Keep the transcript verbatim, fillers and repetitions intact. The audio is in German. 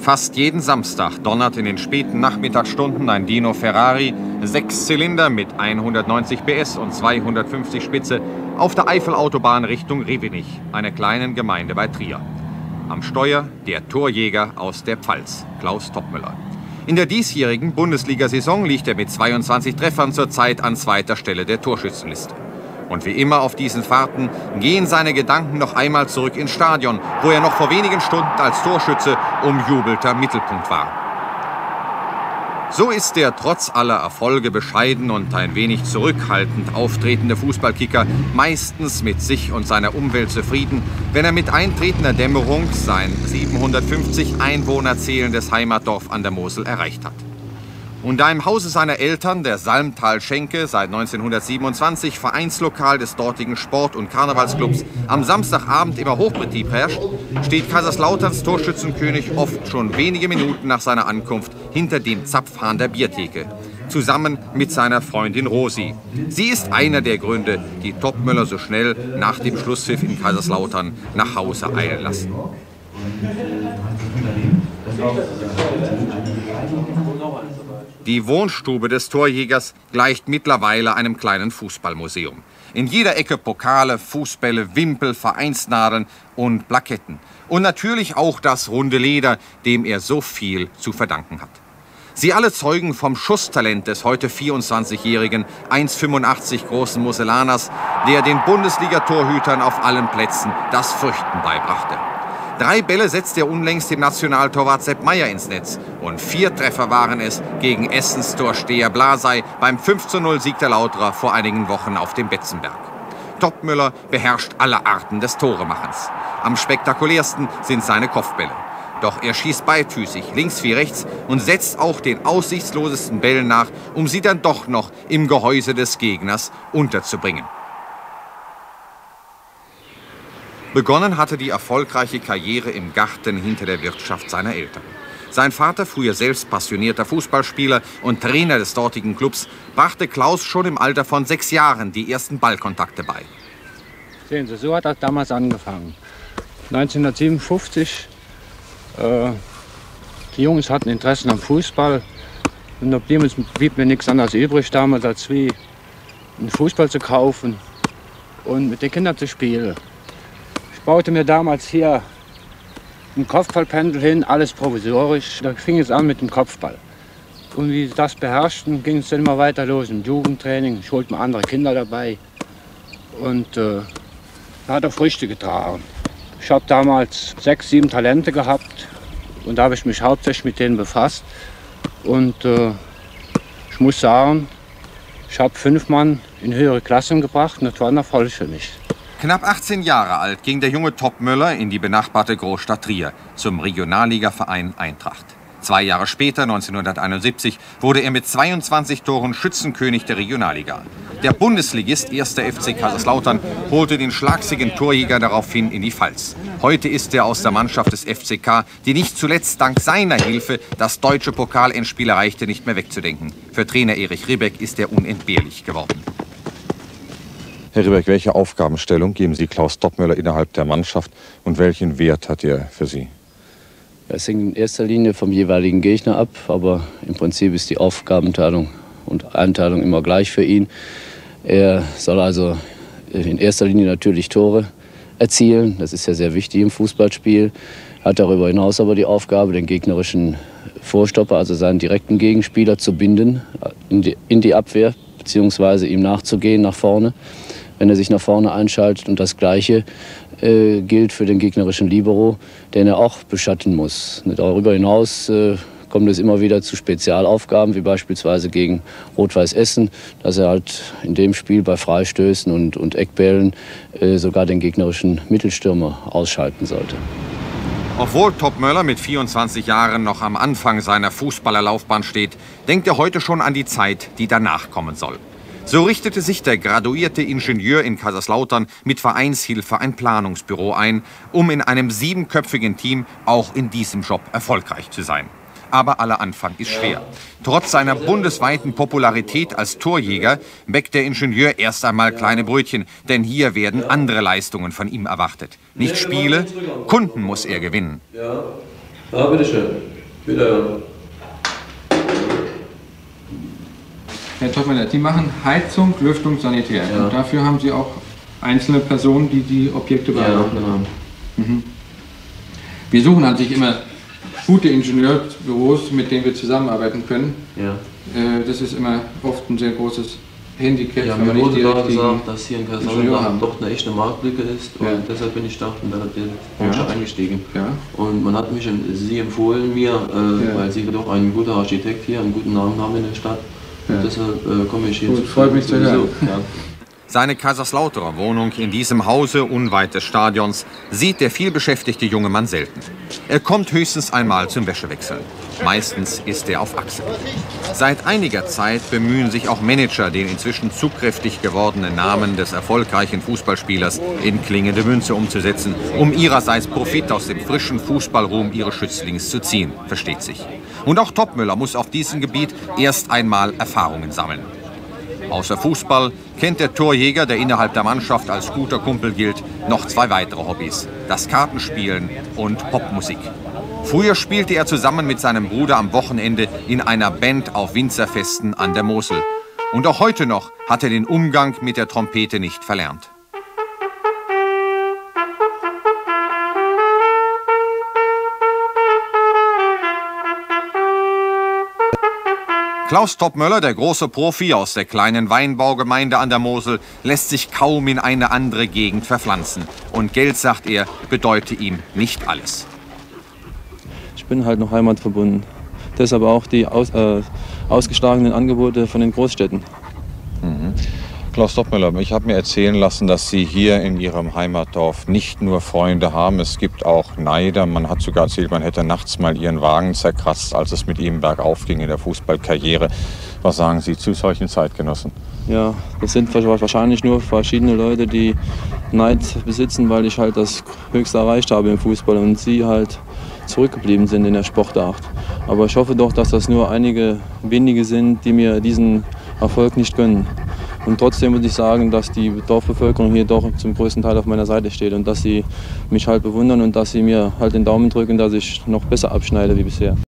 Fast jeden Samstag donnert in den späten Nachmittagsstunden ein Dino Ferrari, sechs Zylinder mit hundertneunzig P S und zweihundertfünfzig Spitze, auf der Eifelautobahn Richtung Revenich, einer kleinen Gemeinde bei Trier. Am Steuer der Torjäger aus der Pfalz, Klaus Toppmöller. In der diesjährigen Bundesliga-Saison liegt er mit zweiundzwanzig Treffern zurzeit an zweiter Stelle der Torschützenliste. Und wie immer auf diesen Fahrten gehen seine Gedanken noch einmal zurück ins Stadion, wo er noch vor wenigen Stunden als Torschütze umjubelter Mittelpunkt war. So ist der trotz aller Erfolge bescheiden und ein wenig zurückhaltend auftretende Fußballkicker meistens mit sich und seiner Umwelt zufrieden, wenn er mit eintretender Dämmerung sein siebenhundertfünfzig Einwohner zählendes Heimatdorf an der Mosel erreicht hat. Und da im Hause seiner Eltern, der Salmtal-Schenke, seit neunzehnhundertsiebenundzwanzig Vereinslokal des dortigen Sport- und Karnevalsclubs, am Samstagabend immer Hochbetrieb herrscht, steht Kaiserslauterns Torschützenkönig oft schon wenige Minuten nach seiner Ankunft hinter dem Zapfhahn der Biertheke, zusammen mit seiner Freundin Rosi. Sie ist einer der Gründe, die Toppmöller so schnell nach dem Schlusspfiff in Kaiserslautern nach Hause eilen lassen. Die Wohnstube des Torjägers gleicht mittlerweile einem kleinen Fußballmuseum. In jeder Ecke Pokale, Fußbälle, Wimpel, Vereinsnadeln und Plaketten. Und natürlich auch das runde Leder, dem er so viel zu verdanken hat. Sie alle zeugen vom Schusstalent des heute vierundzwanzigjährigen, eins Komma fünfundachtzig großen Mosellaners, der den Bundesliga-Torhütern auf allen Plätzen das Fürchten beibrachte. Drei Bälle setzt er unlängst dem Nationaltorwart Sepp Maier ins Netz. Und vier Treffer waren es gegen Essens Torsteher Blasey beim fünf zu null Sieg der Lauterer vor einigen Wochen auf dem Betzenberg. Toppmöller beherrscht alle Arten des Toremachens. Am spektakulärsten sind seine Kopfbälle. Doch er schießt beidfüßig, links wie rechts, und setzt auch den aussichtslosesten Bällen nach, um sie dann doch noch im Gehäuse des Gegners unterzubringen. Begonnen hatte die erfolgreiche Karriere im Garten hinter der Wirtschaft seiner Eltern. Sein Vater, früher selbst passionierter Fußballspieler und Trainer des dortigen Clubs, brachte Klaus schon im Alter von sechs Jahren die ersten Ballkontakte bei. Sehen Sie, so hat das damals angefangen. neunzehnhundertsiebenundfünfzig, äh, die Jungs hatten Interessen am Fußball. Und da blieb, blieb mir nichts anderes übrig damals, als wie einen Fußball zu kaufen und mit den Kindern zu spielen. Ich baute mir damals hier ein Kopfballpendel hin, alles provisorisch. Da fing es an mit dem Kopfball. Und wie sie das beherrschten, ging es dann immer weiter los im Jugendtraining. Ich holte mir andere Kinder dabei und äh, hat auch Früchte getragen. Ich habe damals sechs, sieben Talente gehabt und da habe ich mich hauptsächlich mit denen befasst. Und äh, ich muss sagen, ich habe fünf Mann in höhere Klassen gebracht und das war ein Erfolg für mich. Knapp achtzehn Jahre alt ging der junge Toppmöller in die benachbarte Großstadt Trier zum Regionalligaverein Eintracht. Zwei Jahre später, neunzehnhunderteinundsiebzig, wurde er mit zweiundzwanzig Toren Schützenkönig der Regionalliga. Der Bundesligist erster F C Kaiserslautern holte den schlagsigen Torjäger daraufhin in die Pfalz. Heute ist er aus der Mannschaft des F C K, die nicht zuletzt dank seiner Hilfe das deutsche Pokalendspiel erreichte, nicht mehr wegzudenken. Für Trainer Erich Ribbeck ist er unentbehrlich geworden. Herr Ribbeck, welche Aufgabenstellung geben Sie Klaus Toppmöller innerhalb der Mannschaft und welchen Wert hat er für Sie? Es hängt in erster Linie vom jeweiligen Gegner ab, aber im Prinzip ist die Aufgabenteilung und Einteilung immer gleich für ihn. Er soll also in erster Linie natürlich Tore erzielen, das ist ja sehr wichtig im Fußballspiel. Hat darüber hinaus aber die Aufgabe, den gegnerischen Vorstopper, also seinen direkten Gegenspieler, zu binden in die, in die Abwehr, beziehungsweise ihm nachzugehen nach vorne, wenn er sich nach vorne einschaltet. Und das Gleiche äh, gilt für den gegnerischen Libero, den er auch beschatten muss. Darüber hinaus äh, kommt es immer wieder zu Spezialaufgaben, wie beispielsweise gegen Rot-Weiß Essen, dass er halt in dem Spiel bei Freistößen und, und Eckbällen äh, sogar den gegnerischen Mittelstürmer ausschalten sollte. Obwohl Toppmöller mit vierundzwanzig Jahren noch am Anfang seiner Fußballerlaufbahn steht, denkt er heute schon an die Zeit, die danach kommen soll. So richtete sich der graduierte Ingenieur in Kaiserslautern mit Vereinshilfe ein Planungsbüro ein, um in einem siebenköpfigen Team auch in diesem Job erfolgreich zu sein. Aber aller Anfang ist schwer. Trotz seiner bundesweiten Popularität als Torjäger bäckt der Ingenieur erst einmal kleine Brötchen, denn hier werden andere Leistungen von ihm erwartet. Nicht Spiele, Kunden muss er gewinnen. Ja, ja, bitteschön. Bitte. Herr Topmöller, Sie machen Heizung, Lüftung, Sanitär. Ja. Und dafür haben Sie auch einzelne Personen, die die Objekte bearbeiten. Ja, genau. Mhm. Wir suchen an sich immer gute Ingenieurbüros, mit denen wir zusammenarbeiten können. Ja. Äh, das ist immer oft ein sehr großes Handicap, Ja, wenn mir man nicht wurde die da richtigen gesagt, dass hier in Ingenieur Kaiserslautern haben. doch eine echte Marktlücke ist und Ja. deshalb bin ich da in der Branche Ja. eingestiegen. Ja. Und man hat mich, Sie empfohlen mir, äh, Ja. weil Sie doch ein guter Architekt hier, einen guten Namen haben in der Stadt. Ja. Und deshalb äh, komme ich hier Gut, zu freut mich zu hören. Ja. Seine Kaiserslauterer Wohnung in diesem Hause unweit des Stadions sieht der vielbeschäftigte junge Mann selten. Er kommt höchstens einmal zum Wäschewechseln. Meistens ist er auf Achse. Seit einiger Zeit bemühen sich auch Manager, den inzwischen zugkräftig gewordenen Namen des erfolgreichen Fußballspielers in klingende Münze umzusetzen, um ihrerseits Profit aus dem frischen Fußballruhm ihres Schützlings zu ziehen, versteht sich. Und auch Topmöller muss auf diesem Gebiet erst einmal Erfahrungen sammeln. Außer Fußball kennt der Torjäger, der innerhalb der Mannschaft als guter Kumpel gilt, noch zwei weitere Hobbys: das Kartenspielen und Popmusik. Früher spielte er zusammen mit seinem Bruder am Wochenende in einer Band auf Winzerfesten an der Mosel. Und auch heute noch hat er den Umgang mit der Trompete nicht verlernt. Klaus Topmöller, der große Profi aus der kleinen Weinbaugemeinde an der Mosel, lässt sich kaum in eine andere Gegend verpflanzen. Und Geld, sagt er, bedeute ihm nicht alles. Ich bin halt noch heimatverbunden. Deshalb auch die aus, äh, ausgeschlagenen Angebote von den Großstädten. Mhm. Klaus Topmöller, ich habe mir erzählen lassen, dass Sie hier in Ihrem Heimatdorf nicht nur Freunde haben, es gibt auch Neider. Man hat sogar erzählt, man hätte nachts mal Ihren Wagen zerkratzt, als es mit ihm bergauf ging in der Fußballkarriere. Was sagen Sie zu solchen Zeitgenossen? Ja, das sind wahrscheinlich nur verschiedene Leute, die Neid besitzen, weil ich halt das Höchste erreicht habe im Fußball und sie halt zurückgeblieben sind in der Sportart. Aber ich hoffe doch, dass das nur einige wenige sind, die mir diesen Erfolg nicht gönnen. Und trotzdem würde ich sagen, dass die Dorfbevölkerung hier doch zum größten Teil auf meiner Seite steht und dass sie mich halt bewundern und dass sie mir halt den Daumen drücken, dass ich noch besser abschneide wie bisher.